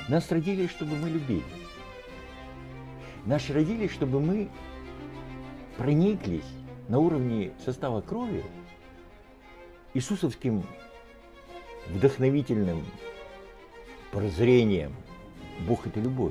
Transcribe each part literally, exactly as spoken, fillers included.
Нас родили, чтобы мы любили. Нас родили, чтобы мы прониклись на уровне состава крови иисусовским вдохновительным прозрением. Бог – это любовь.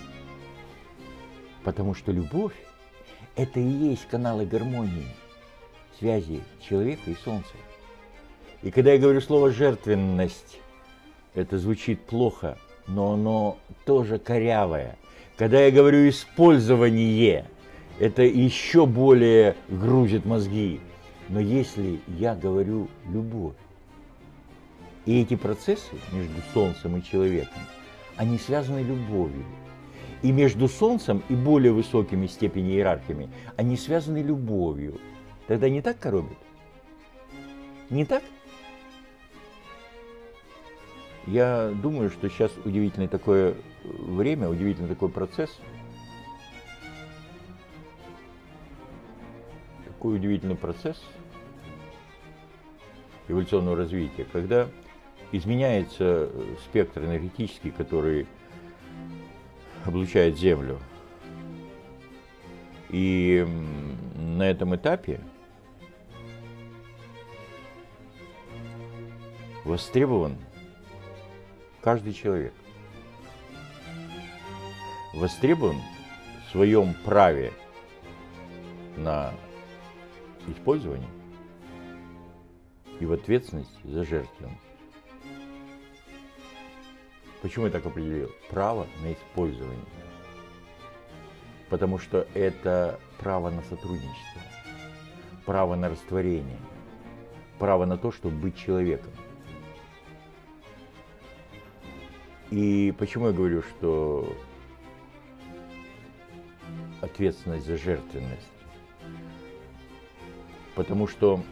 Потому что любовь – это и есть каналы гармонии, связи человека и Солнца. И когда я говорю слово «жертвенность», это звучит плохо, но оно тоже корявое. Когда я говорю «использование», это еще более грузит мозги. Но если я говорю «любовь», и эти процессы между Солнцем и человеком, они связаны любовью. И между Солнцем и более высокими степенями иерархиями они связаны любовью. Тогда не так коробит? Не так? Я думаю, что сейчас удивительное такое время, удивительный такой процесс. Такой удивительный процесс эволюционного развития, когда изменяется спектр энергетический, который облучает Землю. И на этом этапе востребован каждый человек. Востребован в своем праве на использование и в ответственности за жертвенность. Почему я так определил? Право на использование. Потому что это право на сотрудничество, право на растворение, право на то, чтобы быть человеком. И почему я говорю, что ответственность за жертвенность? Потому что,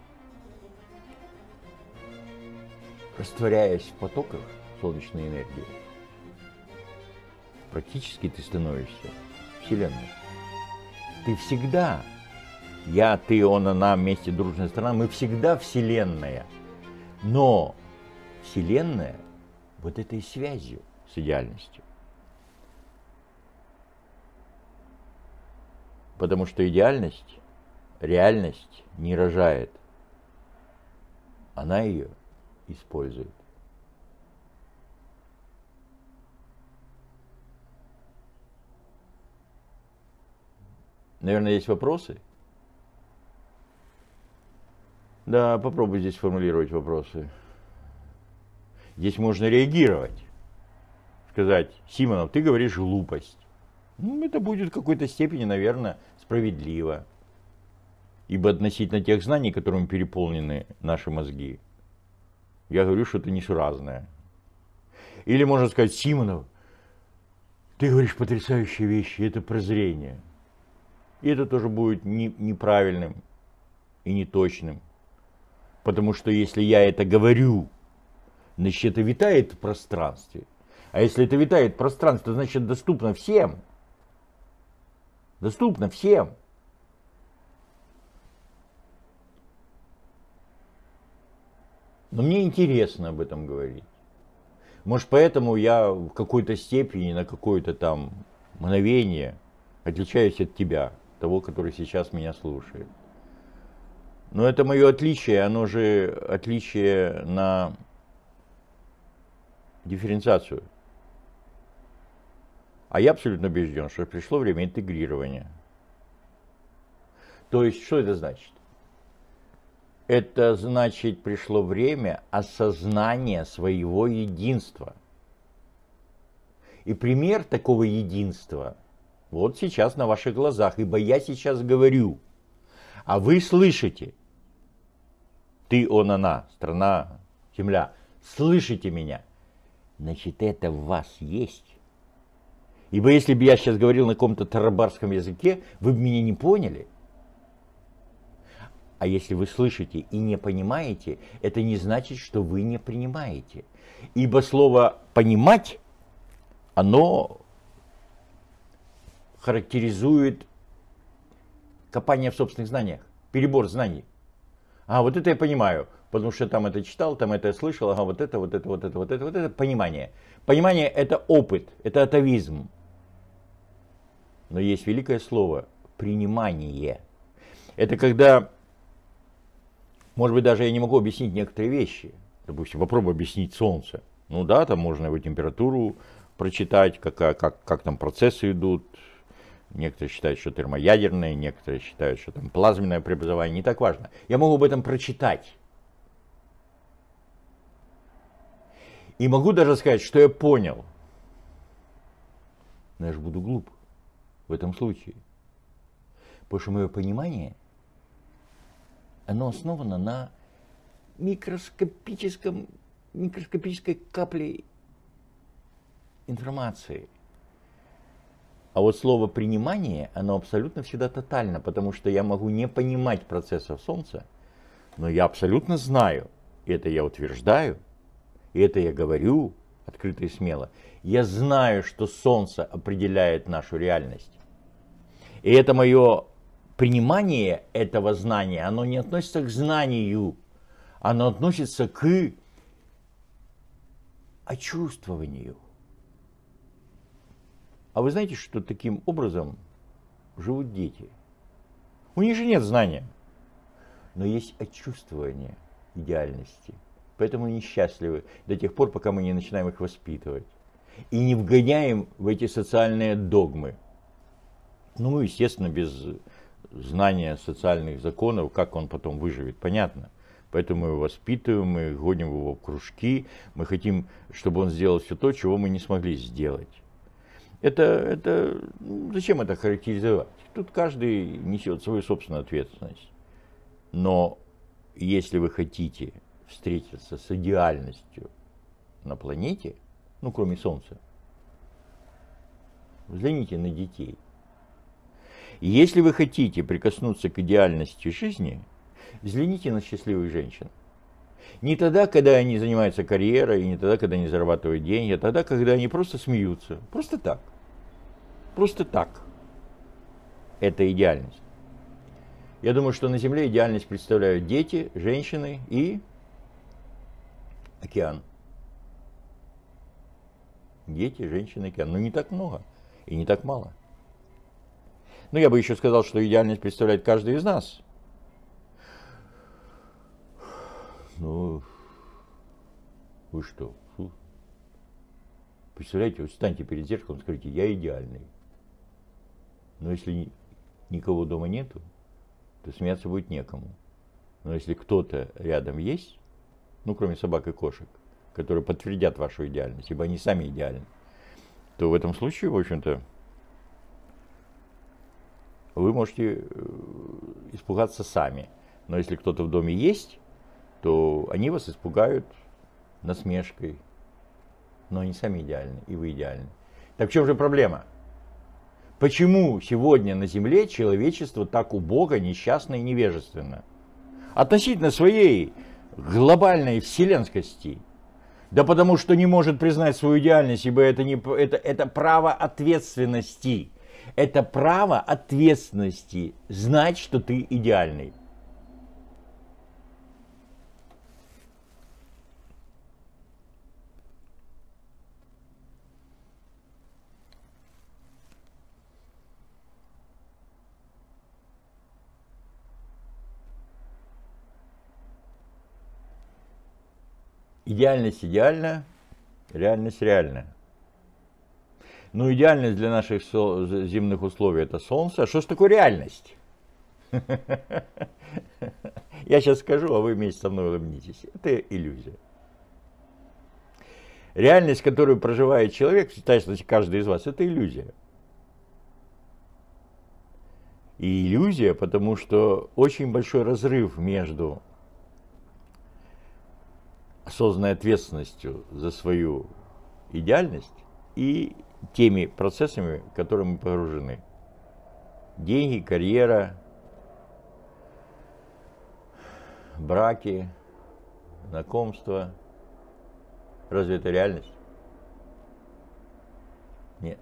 растворяясь в потоках солнечной энергии, практически ты становишься Вселенной. Ты всегда, я, ты, он, она, вместе дружная страна, мы всегда Вселенная. Но Вселенная вот этой связью с идеальностью. Потому что идеальность, реальность не рожает. Она ее использует. Наверное, есть вопросы? Да, попробуй здесь формулировать вопросы. Здесь можно реагировать. Сказать: Симонов, ты говоришь глупость. Ну, это будет в какой-то степени, наверное, справедливо. Ибо относительно тех знаний, которыми переполнены наши мозги, я говорю, что это несуразное. Или можно сказать: Симонов, ты говоришь потрясающие вещи, это прозрение. И это тоже будет не, неправильным и неточным. Потому что если я это говорю, значит, это витает в пространстве. А если это витает в пространстве, значит, доступно всем. Доступно всем. Но мне интересно об этом говорить. Может, поэтому я в какой-то степени, на какое-то там мгновение отличаюсь от тебя, того, который сейчас меня слушает. Но это мое отличие, оно же отличие на дифференциацию. А я абсолютно убежден, что пришло время интегрирования. То есть, что это значит? Это значит, пришло время осознания своего единства. И пример такого единства вот сейчас на ваших глазах, ибо я сейчас говорю, а вы слышите. Ты, он, она, страна, земля, слышите меня. Значит, это в вас есть. Ибо если бы я сейчас говорил на каком-то тарабарском языке, вы бы меня не поняли. А если вы слышите и не понимаете, это не значит, что вы не принимаете. Ибо слово «понимать», оно характеризует копание в собственных знаниях, перебор знаний. А, вот это я понимаю, потому что там это читал, там это слышал, ага, вот это, вот это, вот это, вот это, вот это, понимание. Понимание – это опыт, это атовизм. Но есть великое слово – принимание. Это когда, может быть, даже я не могу объяснить некоторые вещи. Допустим, попробуй объяснить Солнце. Ну да, там можно его температуру прочитать, как, как, как там процессы идут. Некоторые считают, что термоядерное, некоторые считают, что там плазменное преобразование. Не так важно. Я могу об этом прочитать. И могу даже сказать, что я понял. Но я же буду глуп в этом случае. Потому что мое понимание, оно основано на микроскопическом, микроскопической капле информации. А вот слово «принимание», оно абсолютно всегда тотально, потому что я могу не понимать процессов Солнца, но я абсолютно знаю, и это я утверждаю, и это я говорю открыто и смело, я знаю, что Солнце определяет нашу реальность. И это мое принимание этого знания, оно не относится к знанию, оно относится к очувствованию. А вы знаете, что таким образом живут дети? У них же нет знания, но есть очувствование идеальности. Поэтому они счастливы до тех пор, пока мы не начинаем их воспитывать. И не вгоняем в эти социальные догмы. Ну, естественно, без знания социальных законов, как он потом выживет, понятно. Поэтому мы его воспитываем, мы гоним его в кружки, мы хотим, чтобы он сделал все то, чего мы не смогли сделать. Это, это, зачем это характеризовать? Тут каждый несет свою собственную ответственность. Но если вы хотите встретиться с идеальностью на планете, ну, кроме Солнца, взгляните на детей. И если вы хотите прикоснуться к идеальности жизни, взгляните на счастливых женщин. Не тогда, когда они занимаются карьерой, и не тогда, когда они зарабатывают деньги, а тогда, когда они просто смеются. Просто так. Просто так. Это идеальность. Я думаю, что на Земле идеальность представляют дети, женщины и океан. Дети, женщины, океан. Но не так много и не так мало. Но я бы еще сказал, что идеальность представляет каждый из нас. Ну, вы что? Фу. Представляете, вот встаньте перед зеркалом и скажите, я идеальный. Но если никого дома нету, то смеяться будет некому. Но если кто-то рядом есть, ну, кроме собак и кошек, которые подтвердят вашу идеальность, ибо они сами идеальны, то в этом случае, в общем-то, вы можете испугаться сами. Но если кто-то в доме есть, то они вас испугают насмешкой. Но они сами идеальны, и вы идеальны. Так в чем же проблема? Почему сегодня на Земле человечество так убого, несчастно и невежественно? Относительно своей глобальной вселенскости. Да потому что не может признать свою идеальность, ибо это, не, это, это право ответственности. Это право ответственности знать, что ты идеальный. Идеальность идеальна, реальность реальна. Ну, идеальность для наших земных условий – это Солнце. А что ж такое реальность? Я сейчас скажу, а вы вместе со мной улыбнитесь. Это иллюзия. Реальность, которую проживает человек, считается, каждый из вас, это иллюзия. И иллюзия, потому что очень большой разрыв между осознанной ответственностью за свою идеальность и теми процессами, в которые мы погружены. Деньги, карьера, браки, знакомства. Разве это реальность? Нет.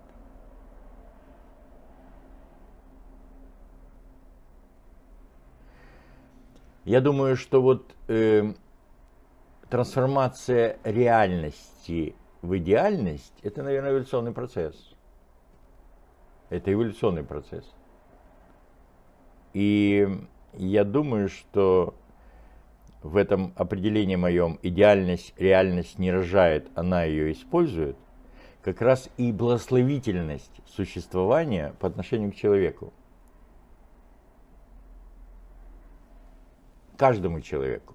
Я думаю, что вот э, трансформация реальности в идеальность – это, наверное, эволюционный процесс. Это эволюционный процесс. И я думаю, что в этом определении моем идеальность реальность не рожает, она ее использует, как раз и благословительность существования по отношению к человеку. Каждому человеку.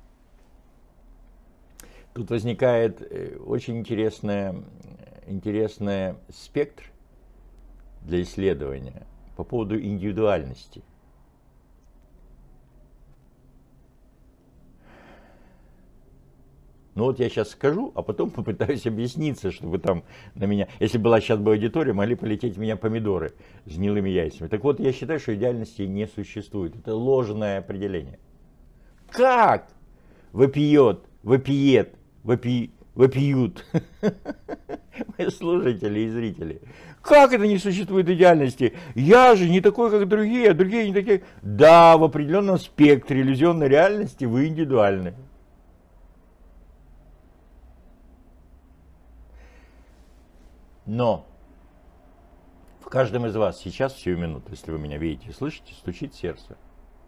Тут возникает очень интересный, интересный спектр для исследования по поводу индивидуальности. Ну вот я сейчас скажу, а потом попытаюсь объясниться, чтобы там на меня, если была сейчас бы аудитория, могли полететь в меня помидоры с гнилыми яйцами. Так вот, я считаю, что идеальности не существует. Это ложное определение. Как вопиет, вопиет, вопи, вопиют мои слушатели и зрители? Как это не существует идеальности? Я же не такой, как другие, а другие не такие. Да, в определенном спектре иллюзионной реальности вы индивидуальны. Но в каждом из вас сейчас, в сию минуту, если вы меня видите и слышите, стучит сердце.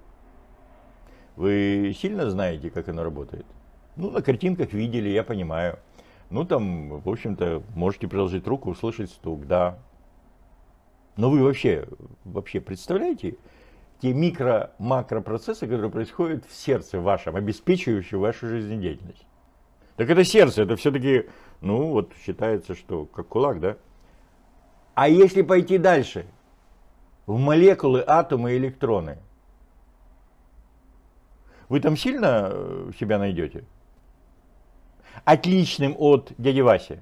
Вы сильно знаете, как оно работает? Ну, на картинках видели, я понимаю. Ну, там, в общем-то, можете приложить руку, услышать стук, да. Но вы вообще, вообще представляете те микро-макро процессы, которые происходят в сердце вашем, обеспечивающие вашу жизнедеятельность? Так это сердце, это все-таки, ну, вот считается, что как кулак, да? А если пойти дальше, в молекулы, атомы, электроны, вы там сильно себя найдете? Отличным от дяди Васи.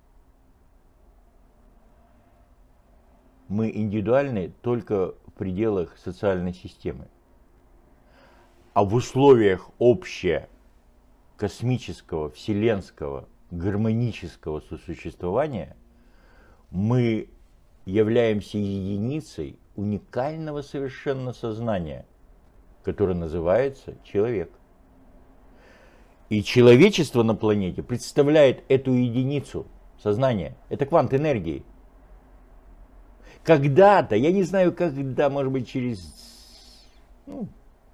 Мы индивидуальны только в пределах социальной системы. А в условиях общего космического, вселенского, гармонического сосуществования мы являемся единицей уникального совершенно сознания, которое называется человек. И человечество на планете представляет эту единицу сознания. Это квант энергии. Когда-то, я не знаю когда, может быть через... Ну,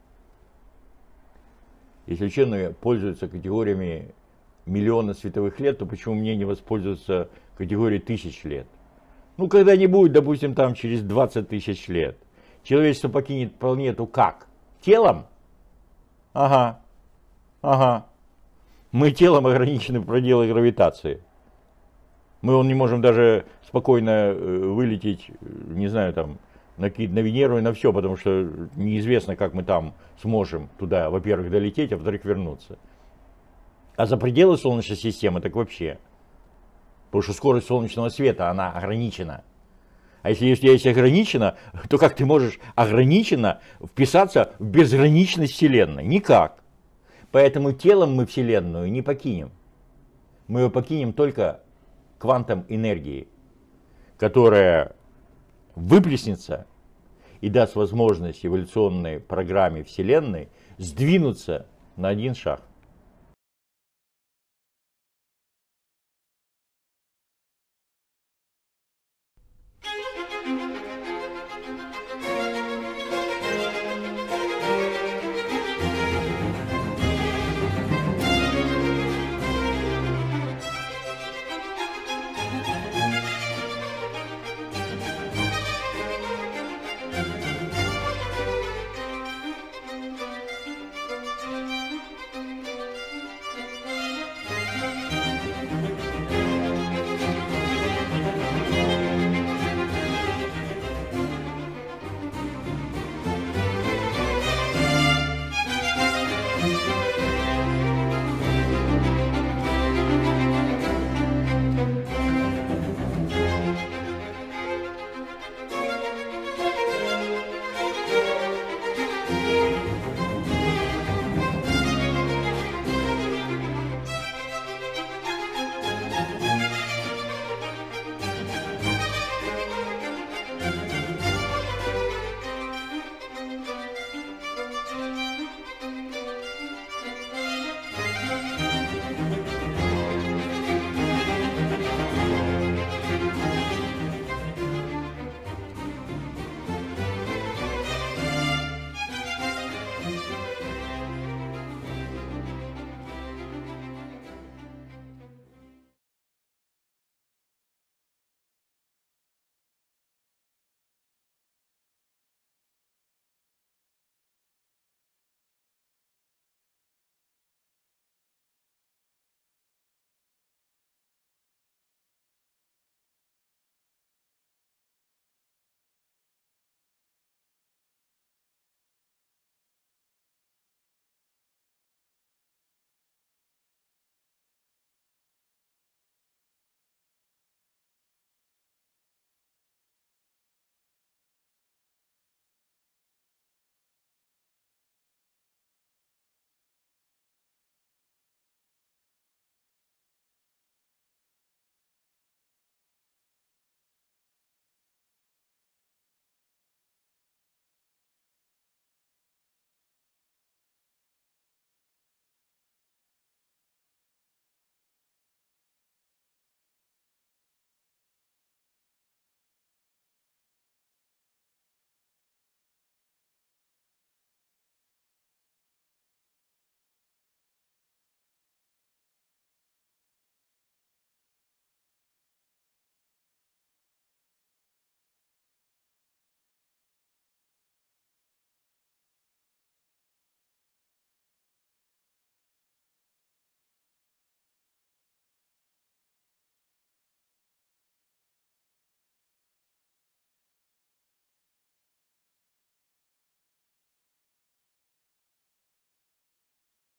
если ученые пользуются категориями миллиона световых лет, то почему мне не воспользоваться категорией тысяч лет? Ну, когда-нибудь, допустим, там через двадцать тысяч лет, человечество покинет планету как? Телом? Ага, ага. Мы телом ограничены в пределах гравитации. Мы он, не можем даже спокойно вылететь, не знаю, там, на, на Венеру и на все, потому что неизвестно, как мы там сможем туда, во-первых, долететь, а во-вторых, вернуться. А за пределы Солнечной системы так вообще. Потому что скорость солнечного света, она ограничена. А если, если есть ограничена, то как ты можешь ограниченно вписаться в безграничность Вселенной? Никак. Поэтому телом мы Вселенную не покинем. Мы ее покинем только квантом энергии, которая выплеснется и даст возможность эволюционной программе Вселенной сдвинуться на один шаг.